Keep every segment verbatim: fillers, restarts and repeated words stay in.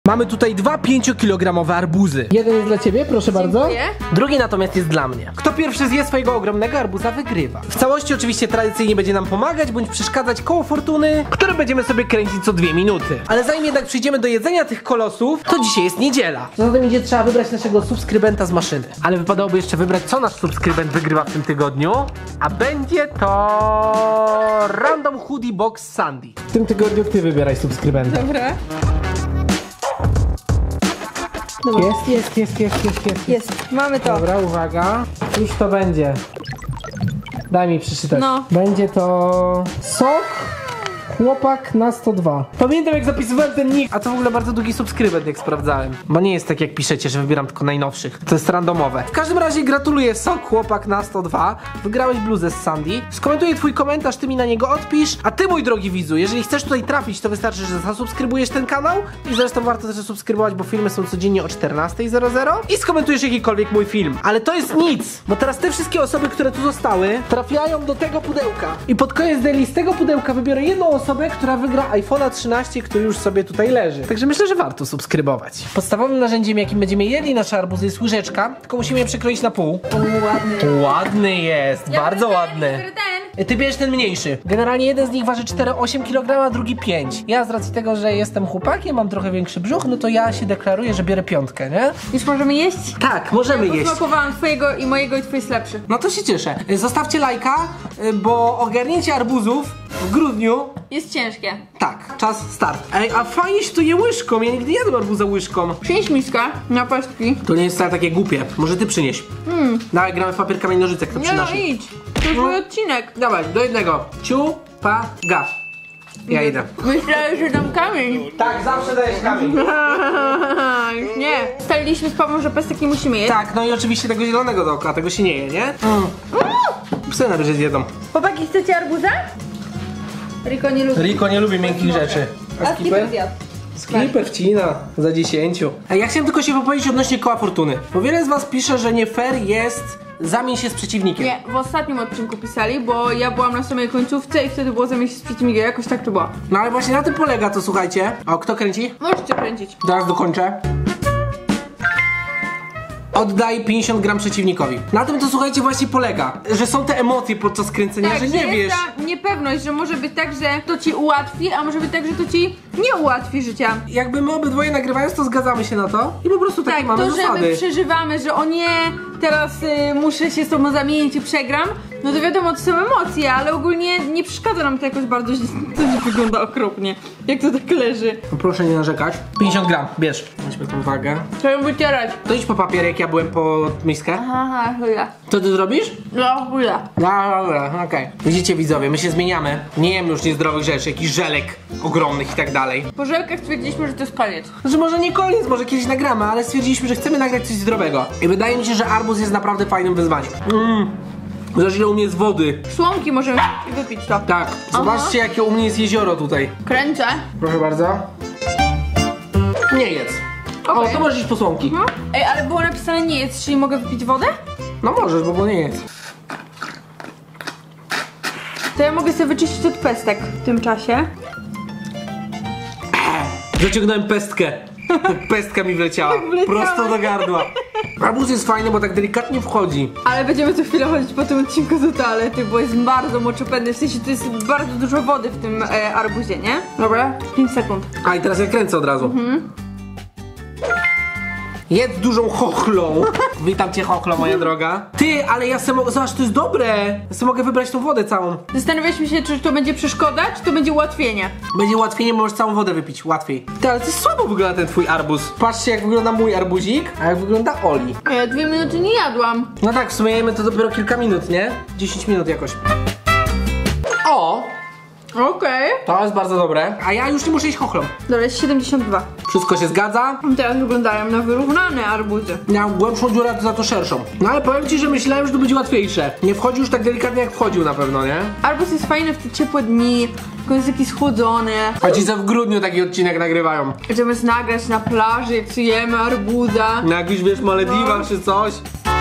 Mamy tutaj dwa pięciokilogramowe arbuzy. Jeden jest dla ciebie, proszę bardzo. Dziękuję. Drugi natomiast jest dla mnie. Kto pierwszy zje swojego ogromnego arbuza, wygrywa. W całości oczywiście tradycyjnie będzie nam pomagać bądź przeszkadzać koło fortuny, które będziemy sobie kręcić co dwie minuty. Ale zanim jednak przyjdziemy do jedzenia tych kolosów, to dzisiaj jest niedziela. Zatem idzie trzeba wybrać naszego subskrybenta z maszyny. Ale wypadałoby jeszcze wybrać, co nasz subskrybent wygrywa w tym tygodniu. A będzie to Random Hoodie Box Sandy. W tym tygodniu ty wybieraj subskrybenta. Dobra. Jest, jest, jest, jest, jest, jest. Jest, mamy to. Dobra, uwaga. Już to będzie. Daj mi przeczytać. No. Będzie to sok chłopak na sto dwa. Pamiętam, jak zapisywałem ten nick. A to w ogóle bardzo długi subskrybent, jak sprawdzałem. Bo nie jest tak, jak piszecie, że wybieram tylko najnowszych. To jest randomowe. W każdym razie gratuluję, sok chłopak na sto dwa. Wygrałeś bluzę z Sandy. Skomentuję twój komentarz, ty mi na niego odpisz. A ty, mój drogi widzu, jeżeli chcesz tutaj trafić, to wystarczy, że zasubskrybujesz ten kanał. I zresztą warto też subskrybować, bo filmy są codziennie o czternastej zero zero. I skomentujesz jakikolwiek mój film. Ale to jest nic, bo teraz te wszystkie osoby, które tu zostały, trafiają do tego pudełka. I pod koniec daily z tego pudełka wybiorę jedną osobę, która wygra iPhone'a trzynaście, który już sobie tutaj leży. Także myślę, że warto subskrybować. Podstawowym narzędziem, jakim będziemy jedli nasze arbuzy, jest łyżeczka, tylko musimy je przekroić na pół. Ładny. Ładny jest, Ja bardzo biorę ładny. Ten, biorę ten. Ty bierzesz ten mniejszy. Generalnie jeden z nich waży cztery przecinek osiem kilograma, a drugi pięć. Ja z racji tego, że jestem chłopakiem, mam trochę większy brzuch, no to ja się deklaruję, że biorę piątkę, nie? Już możemy jeść? Tak, możemy Ja jeść. posmakowałam twojego i mojego i twój jest lepszy. No to się cieszę. Zostawcie lajka, bo ogarnięcie arbuzów w grudniu. Jest ciężkie. Tak, czas start. Ej, a fajnie się to je łyżką, ja nigdy jadłem arbuza łyżką. Przynieś miskę na pestki. To nie jest wcale takie głupie, może ty przynieś. Hmm. Dawaj, gramy w papier, kamień, nożyce, kto Nie no, przynosi. idź. To jest mój odcinek. Dawaj, do jednego. Ciu, pa, ga. Ja idę. Myślałem, że dam kamień. Tak, zawsze dajesz kamień. Już nie. Ustaliliśmy z Pawłem, że pestek nie musimy jeść. Tak, no i oczywiście tego zielonego dookoła, tego się nie je, nie? Mm. Psy najwyżej zjedzą. Chłopaki, chcecie arbuza? Riko nie lubi. Riko nie lubi miękkich rzeczy. A skipper zjadł. Skipper wcina za dziesięciu. A ja chciałem tylko się wypowiedzieć odnośnie koła fortuny. Bo wiele z was pisze, że nie fair jest zamień się z przeciwnikiem. Nie, w ostatnim odcinku pisali, bo ja byłam na samej końcówce i wtedy było zamiast się z przeciwnikiem, jakoś tak to było. No ale właśnie na tym polega to, słuchajcie. O, kto kręci? Możecie kręcić. Zaraz dokończę. Oddaj pięćdziesiąt gram przeciwnikowi. Na tym to, słuchajcie, właśnie polega, że są te emocje podczas kręcenia, Tak, że nie jest wiesz. ta niepewność, że może być tak, że to ci ułatwi, a może być tak, że to ci nie ułatwi życia. Jakby my obydwoje nagrywając, to zgadzamy się na to i po prostu takie Tak, mamy to, że zasady. my przeżywamy, że o nie, teraz y, muszę się z tobą zamienić i przegram, no to wiadomo, to są emocje, ale ogólnie nie przeszkadza nam to jakoś bardzo, to nie wygląda okropnie, jak to tak leży. No proszę nie narzekać. pięćdziesiąt gram, bierz. Weźmy tą wagę. Trzeba ją wycierać. To idź po papier, jak ja byłem po miskę. Aha, chwila. Co ty zrobisz? No, chwila. No dobra, okej. Widzicie, widzowie, my się zmieniamy. Nie jem już niezdrowych rzeczy, jakichś żelek ogromnych i tak dalej. Po żelkach stwierdziliśmy, że to jest koniec. Znaczy może nie koniec, może kiedyś nagramy, ale stwierdziliśmy, że chcemy nagrać coś zdrowego. I wydaje mi się, że arbuz jest naprawdę fajnym wyzwaniem. Mmm. Zresztą ile u mnie jest wody. Słomki możemy wypić to. Tak, zobaczcie, jakie u mnie jest jezioro tutaj. Kręcę. Proszę bardzo. Nie jedz. O, Okej. to możesz iść po słomki. No. Ej, ale było napisane nie jedz, czyli mogę wypić wodę? No możesz, bo, bo nie jedz. To ja mogę sobie wyczyścić od pestek w tym czasie. Zaciągnąłem pestkę. Pestka mi wleciała. wleciała. Prosto do gardła. Arbuz jest fajny, bo tak delikatnie wchodzi. Ale będziemy co chwilę chodzić po tym odcinku do toalety, bo jest bardzo moczopędny, w sensie to jest bardzo dużo wody w tym e, arbuzie, nie? Dobra, pięć sekund. A i teraz ja kręcę od razu. Mhm. Jedz dużą chochlą. Witam cię, chochlo, moja droga. Ty, ale ja sobie mogę... Zobacz, to jest dobre. Ja sobie mogę wybrać tą wodę całą. Zastanawialiśmy się, czy to będzie przeszkoda, czy to będzie ułatwienie. Będzie łatwiej, możesz całą wodę wypić. Łatwiej. Ty, ale to jest słabo wygląda ten twój arbuz. Patrzcie, jak wygląda mój arbuzik, a jak wygląda Oli. A ja dwie minuty nie jadłam. No tak, w sumie jemy to dopiero kilka minut, nie? dziesięć minut jakoś. O! Okej. To jest bardzo dobre. A ja już nie muszę iść chochlą. Dobra, jest siedemdziesiąt dwa. Wszystko się zgadza. Teraz wyglądają na wyrównane arbuzy. Miał głębszą dziurę, to za to szerszą. No ale powiem ci, że myślałem, że to będzie łatwiejsze. Nie wchodził już tak delikatnie, jak wchodził na pewno, nie? Arbuz jest fajny w te ciepłe dni, tylko jest taki schłodzony. A ci co w grudniu taki odcinek nagrywają. Zamiast nagrać na plaży, jak jemy arbuza. Na jakichś, wiesz, Malediwach No. czy coś.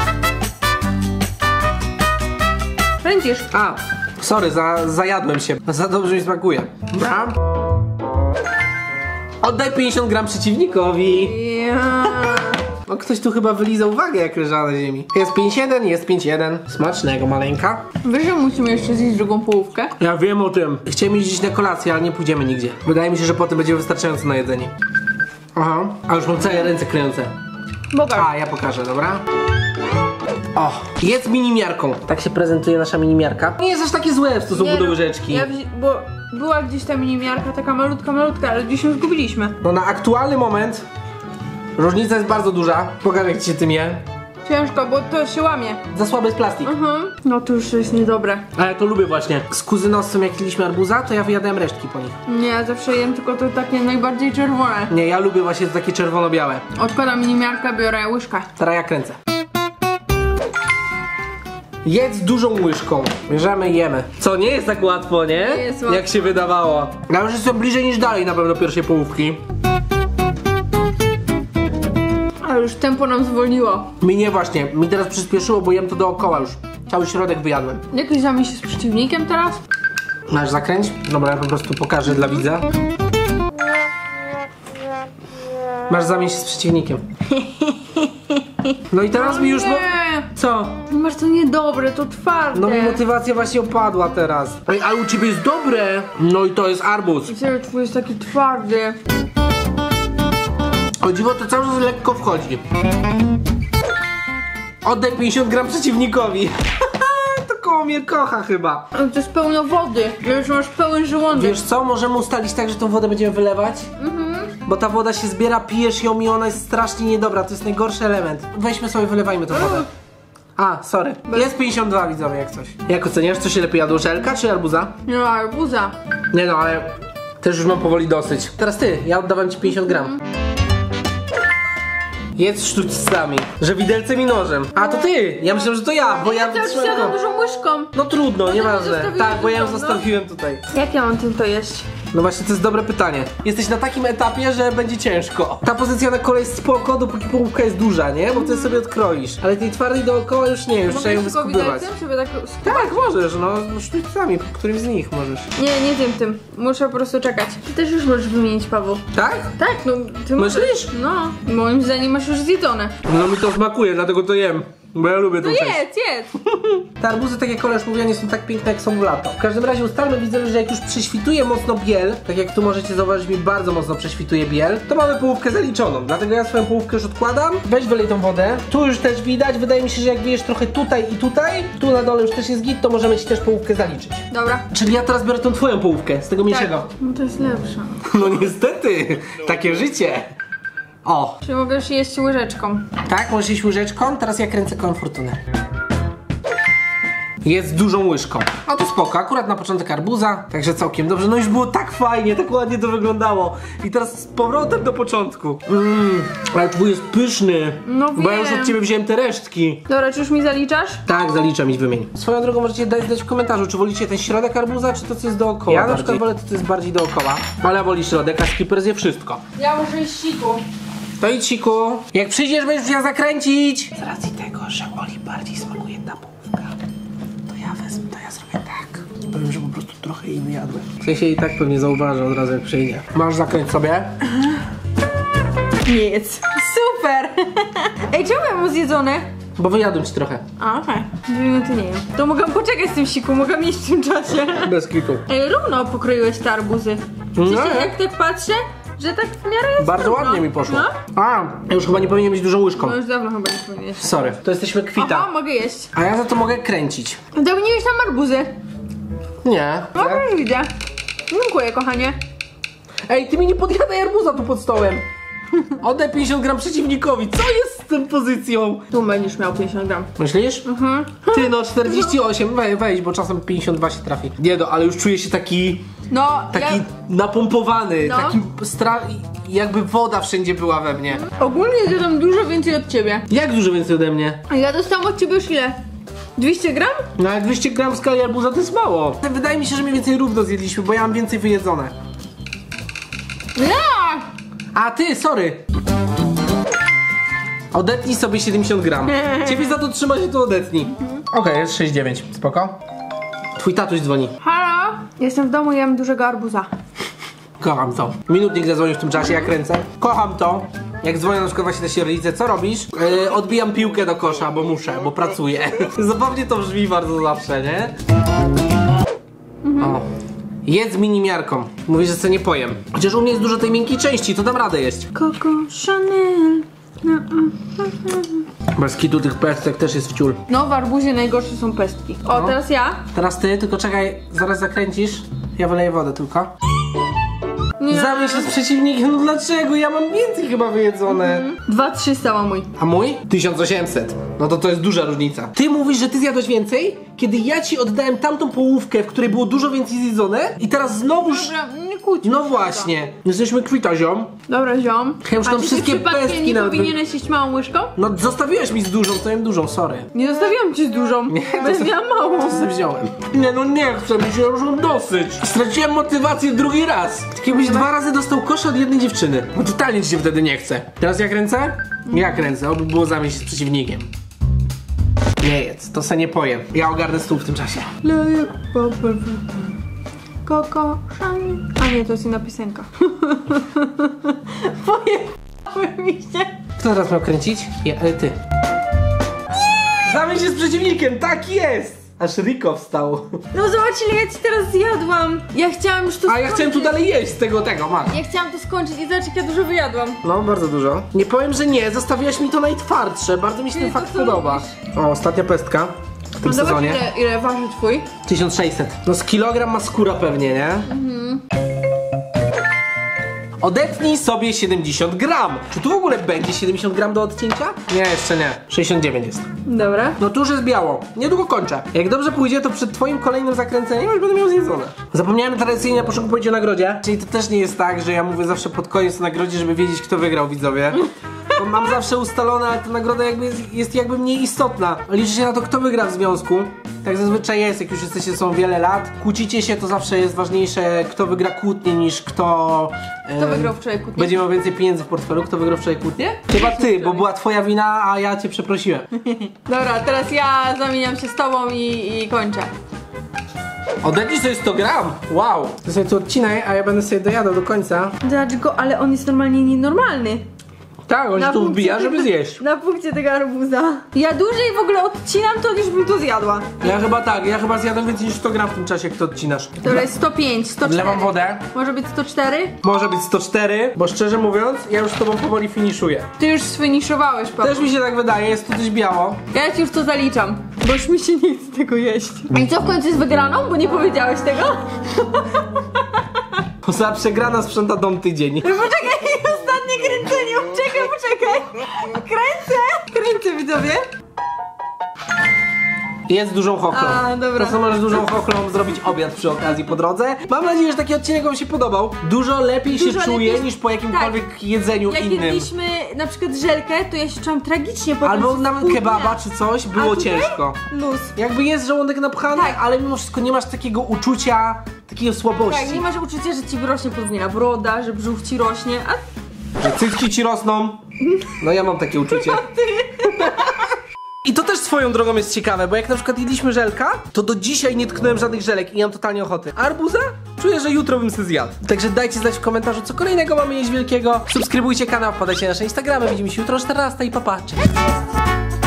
Kręcisz. A, sorry, za, zajadłem się. Za dobrze mi smakuje. Dobra. Oddaj pięćdziesiąt gram przeciwnikowi. Ja. O, ktoś tu chyba wylizał uwagę, jak leżała na ziemi. Jest pięć jeden, jest pięć jeden. Smacznego, maleńka. Wiesz, że musimy jeszcze zjeść drugą połówkę? Ja wiem o tym. Chciałem iść dziś na kolację, ale nie pójdziemy nigdzie. Wydaje mi się, że potem będzie wystarczająco na jedzenie. Aha, a już mam całe ręce kryjące. Boga. A, ja pokażę, dobra? O, jest minimiarką. Tak się prezentuje nasza minimiarka. Nie jest aż takie złe w stosunku do łyżeczki. Ja wzi- bo była gdzieś ta minimiarka, taka malutka, malutka, ale gdzieś ją zgubiliśmy. No na aktualny moment różnica jest bardzo duża. Pokażę, jak ci się tym je. Ciężko, bo to się łamie. Za słaby jest plastik. Mhm. No to już jest niedobre. A ja to lubię właśnie. Z kuzynosem jak jedliśmy arbuza, to ja wyjadałem resztki po nich. Nie, ja zawsze jem tylko to takie najbardziej czerwone. Nie, ja lubię właśnie to takie czerwono-białe. Odkładam minimiarkę, biorę łyżkę. Teraz ja kręcę. Jedz dużą łyżką. Bierzemy i jemy. Co, nie jest tak łatwo, nie? Nie jest łatwo. Jak się wydawało. Ja już jestem bliżej niż dalej na pewno pierwszej połówki. Ale już tempo nam zwolniło. Mi nie właśnie. Mi teraz przyspieszyło, bo jem to dookoła już. Cały środek wyjadłem. Jakiś zamień się z przeciwnikiem teraz? Masz zakręć? Dobra, ja po prostu pokażę dla widza. Masz zamień się z przeciwnikiem. No i teraz mi już... Bo... Nie! Co? Masz to niedobre, to twarde. No mi motywacja właśnie opadła teraz. Ej, ale u ciebie jest dobre. No i to jest arbuz. I serio, twój jest taki twardy. O dziwo, to cały czas lekko wchodzi. Oddaj pięćdziesiąt gram przeciwnikowi. To koło mnie kocha chyba. Ale to jest pełno wody. Już masz pełen żołądek. Wiesz co, możemy ustalić tak, że tą wodę będziemy wylewać? Mhm. Bo ta woda się zbiera, pijesz ją i ona jest strasznie niedobra. To jest najgorszy element. Weźmy sobie, wylewajmy tą wodę. A, sorry. Jest pięćdziesiąt dwa, widzowie, jak coś. Jak oceniasz, co się lepiej jadło, żelka czy arbuza? No, arbuza. Nie no, ale też już mam powoli dosyć. Teraz ty, ja oddawam ci pięćdziesiąt gram. Jedz sztućcami, że widelcem i nożem. A to ty! Ja myślałem, że to ja, bo ja Ja też wytrzymałem siadam to. dużą łyżką. No trudno, ty nieważne. zostawiłeś Tak, bo ja ją dużą, no. zostawiłem tutaj. Jak ja mam tym to jeść? No właśnie, to jest dobre pytanie. Jesteś na takim etapie, że będzie ciężko. Ta pozycja na kolej jest spoko, dopóki połówka jest duża, nie? Bo ty sobie odkroisz. Ale tej twardej dookoła już nie, już trzeba ją tylko wyskubywać. widelcem sobie tak skubać? Tak, możesz, no, no sztućcami, którym z nich możesz. Nie, nie tym, tym. Muszę po prostu czekać. Ty też już możesz wymienić, Paweł. Tak? Tak, no ty Myślisz? możesz. No, moim zdaniem masz już zjedzone. No mi to smakuje, dlatego to jem. Bo ja lubię tą No część. jedz, jedz. Te arbuzy, tak jak koleż mówiła, nie są tak piękne jak są w lato. W każdym razie ustalmy, widzę, że jak już prześwituje mocno biel, tak jak tu możecie zauważyć, mi bardzo mocno prześwituje biel, to mamy połówkę zaliczoną. Dlatego ja swoją połówkę już odkładam. Weź wylej tą wodę. Tu już też widać, wydaje mi się, że jak wyjesz trochę tutaj i tutaj, tu na dole już też jest git, to możemy ci też połówkę zaliczyć. Dobra. Czyli ja teraz biorę tą twoją połówkę, z tego mniejszego. No to jest lepsze. No niestety, takie życie. O, Czy możesz jeść łyżeczką? tak, możesz iść łyżeczką, teraz ja kręcę kołem fortuny. Jest dużą łyżką. A to spoko, akurat na początek arbuza, także całkiem dobrze. No już było tak fajnie, tak ładnie to wyglądało. I teraz z powrotem do początku. Mmm, ale twój jest pyszny. No Bo ja już wiem. od ciebie wziąłem te resztki. Dobra, czy już mi zaliczasz? Tak, zaliczam i wymień. Swoją drogą możecie dać, dać w komentarzu, czy wolicie ten środek arbuza, czy to co jest dookoła. Ja na przykład wolę to, co jest bardziej dookoła. Ale ja woli środek, a skipper zje wszystko. Ja muszę iść siku. To idź, Siku. Jak przyjdziesz, będziesz musiał zakręcić. Z racji tego, że Oli bardziej smakuje ta połówka, to ja wezmę, to ja zrobię tak. Powiem, że po prostu trochę jej wyjadłem. W sensie i tak pewnie zauważę od razu, jak przyjdzie. Masz zakręć sobie. Nie jedz. Super. Ej, czemu ja mam zjedzone? Bo wyjadłem ci trochę. A, okej. Dwie minuty nie jem. To mogę poczekać z tym siku, mogę mieć w tym czasie. Bez kitu. Ej, równo pokroiłeś te arbuzy. No. Przecież jak tak patrzę, że tak w miarę jest Bardzo równo. ładnie mi poszło. No? A, ja już chyba nie powinien być dużą łyżką. No już dawno chyba nie powinieneś. Sorry, to jesteśmy kwita. Aha, mogę jeść. A ja za to mogę kręcić. Dałniłeś tam arbuzy. Nie. No, już widzę. Dziękuję, kochanie. Ej, ty mi nie podjadaj arbuza tu pod stołem. Oddaj pięćdziesiąt gram przeciwnikowi. Co jest z tą pozycją? Tu będziesz miał pięćdziesiąt gram. Myślisz? Mhm. Ty no, czterdzieści osiem, we, wejdź, bo czasem pięćdziesiąt dwa się trafi. Nie no, ale już czuję się taki, No, taki ja napompowany, No. taki stra... jakby woda wszędzie była we mnie. ogólnie zjadam dużo więcej od ciebie. Jak dużo więcej ode mnie? A ja dostałam od ciebie już ile? dwieście gram? No jak dwieście gram w skali arbuza to jest mało. Wydaje mi się, że mniej więcej równo zjedliśmy, bo ja mam więcej wyjedzone. Ja! A ty, sorry. Odetnij sobie siedemdziesiąt gram. Ciebie za to trzyma się, to odetnij. Okej, okay, jest sześć dziewięć, spoko. Twój tatuś dzwoni. Halo? Jestem w domu i jem dużego arbuza. Kocham to. Minutnik zadzwonił w tym czasie, ja kręcę. Kocham to. Jak dzwonią na przykład właśnie nasi rodzice, co robisz? Yy, odbijam piłkę do kosza, bo muszę, bo pracuję. Zabawnie to brzmi bardzo zawsze, nie? Mhm. O. Jedz mini miarką. Mówisz, że sobie nie pojem. Chociaż u mnie jest dużo tej miękkiej części, to dam radę jeść. Coco Chanel. No, Bez kitu tych pestek też jest wciul. no w arbuzie najgorsze są pestki. O, No. teraz ja? Teraz ty, tylko czekaj, zaraz zakręcisz. Ja wyleję wodę tylko. Nie. Zamień się z przeciwnikiem, no dlaczego? Ja mam więcej chyba wyjedzone. dwa trzysta ma mój. A mój? tysiąc osiemset. No to to jest duża różnica. Ty mówisz, że ty zjadłeś więcej, kiedy ja ci oddałem tamtą połówkę, w której było dużo więcej zjedzone i teraz znowuż... Dobra, nie kłóćmy. No właśnie, jesteśmy kwita, ziom. Dobra, ziom. Ja już A tam czy wszystkie ty przypadkiem pestki nie nawet- powinieneś iść małą łyżką? No zostawiłeś mi z dużą, to jem dużą, sorry. Nie zostawiłam ci z dużą. Nie, bo ja to- miałam małą. To sobie wziąłem. Nie no nie chcę, mi się już mam dosyć. Straciłem motywację drugi raz. Tak jakbyś dwa razy dostał kosze od jednej dziewczyny. No totalnie ci się wtedy nie chce. Teraz ja kręcę? Ja kręcę, oby było zamieć się z przeciwnikiem. Nie jedz, to se nie pojem. Ja ogarnę stół w tym czasie. Coco Chanel. A nie, to jest inna piosenka. Pojechały mi się. Kto teraz miał kręcić? Ja, e, ty. Zamień się z przeciwnikiem, tak jest! Aż Rico wstał. No zobacz, ile ja ci teraz zjadłam. Ja chciałam już to A skończyć. ja chciałem tu dalej jeść z tego, tego, masz. Ja chciałam to skończyć i zobacz, jak ja dużo wyjadłam. No, bardzo dużo. Nie powiem, że nie, zostawiłaś mi to najtwardsze. Bardzo mi się Ty, ten to fakt co podoba. O, ostatnia pestka w tym No zobacz, sezonie. ile, ile waży twój. tysiąc sześćset. No z kilogram ma skóra pewnie, nie? Mhm. Odetnij sobie siedemdziesiąt gram. Czy tu w ogóle będzie siedemdziesiąt gram do odcięcia? Nie, jeszcze nie. sześćdziesiąt dziewięć jest. Dobra. No tu już jest biało. Niedługo kończę. Jak dobrze pójdzie, to przed twoim kolejnym zakręceniem już będę miał zjedzone. Zapomniałem tradycyjnie na początku powiedzieć o nagrodzie. Czyli to też nie jest tak, że ja mówię zawsze pod koniec o nagrodzie, żeby wiedzieć, kto wygrał, widzowie. Bo mam zawsze ustalone, ale ta nagroda jakby jest, jest jakby mniej istotna. Liczy się na to, kto wygra w związku. Tak zazwyczaj jest, jak już jesteście ze sobą wiele lat. Kłócicie się, to zawsze jest ważniejsze, kto wygra kłótnię, niż kto... Kto em, wygrał wczoraj kłótnię? Będzie miał więcej pieniędzy w portfelu. Kto wygrał wczoraj kłótnię? Chyba ty, bo była twoja wina, a ja cię przeprosiłem. Dobra, teraz ja zamieniam się z tobą i, i kończę. Odetnij sobie sto gram! Wow! Ty sobie tu odcinaj, a ja będę sobie dojadał do końca. Zobacz go, ale on jest normalnie nienormalny. Tak, on się tu wbija, żeby zjeść. Na punkcie tego arbuza. Ja dłużej w ogóle odcinam to, niż bym to zjadła. Ja chyba tak, ja chyba zjadłem więcej niż sto gram w tym czasie, jak to odcinasz. To jest sto pięć, sto cztery. Wlewam wodę. Może być sto cztery? Może być sto cztery, bo szczerze mówiąc, ja już z tobą powoli finiszuję. Ty już sfiniszowałeś, Paweł. Też mi się tak wydaje, jest tu coś biało. Ja ci już to zaliczam, bo już mi się nie chce tego jeść. I co w końcu jest wygraną? Bo nie powiedziałeś tego? Za przegrana sprząta dom tydzień. Poczekaj, ostatnie kręcenie, poczekaj, poczekaj. Kręcę, kręcę, widzowie. Jest dużą chochlą. A, dobra. To co możesz dużą chochlą zrobić obiad przy okazji po drodze. Mam nadzieję, że taki odcinek wam się podobał. Dużo lepiej Dużo się czuję lepiej- niż po jakimkolwiek tak. jedzeniu Jak innym. jedliśmy na przykład żelkę, to ja się czułam tragicznie potem. Albo przez nawet pół kebaba dnia. czy coś, było A tutaj? ciężko. Luz. Jakby jest żołądek napchany, Tak. ale mimo wszystko nie masz takiego uczucia, takiej słabości. Tak, nie masz uczucia, że ci wyrośnie podwójna broda, że brzuch ci rośnie, a Że cycki ci rosną. No ja mam takie uczucie. I to też swoją drogą jest ciekawe, bo jak na przykład jedliśmy żelka, to do dzisiaj nie tknąłem żadnych żelek i nie mam totalnie ochoty. A arbuza? Czuję, że jutro bym sobie zjadł. Także dajcie znać w komentarzu, co kolejnego mamy jeść wielkiego. Subskrybujcie kanał, wpadajcie na nasze Instagramy. Widzimy się jutro o czternastej i pa pa. Cześć.